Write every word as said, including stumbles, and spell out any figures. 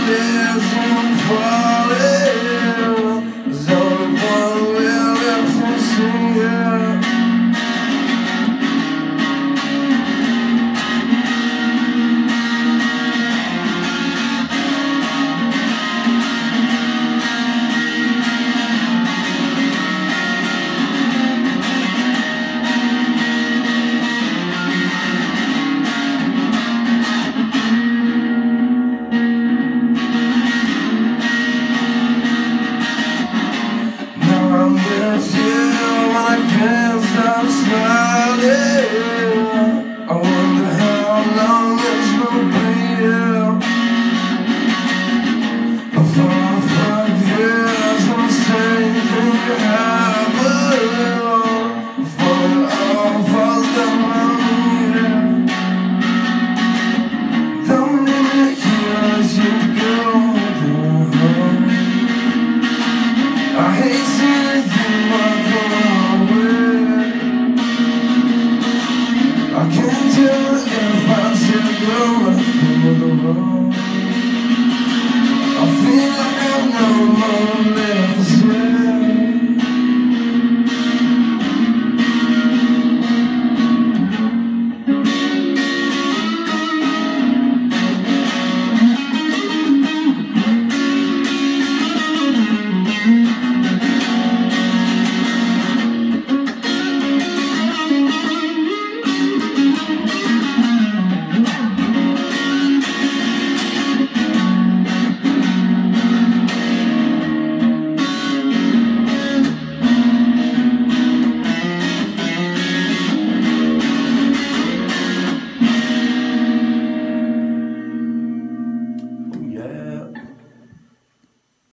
lives in falling. There's only one will left to see you. I'm with you and I can't stop smiling. I wonder how long this will be. For five years I'm saying you happen. For it all falls down on you. Don't leave me here as you go. I hate seeing you walk away. I can't tell if I should go for the road. I feel like I've no more left to say. Yeah.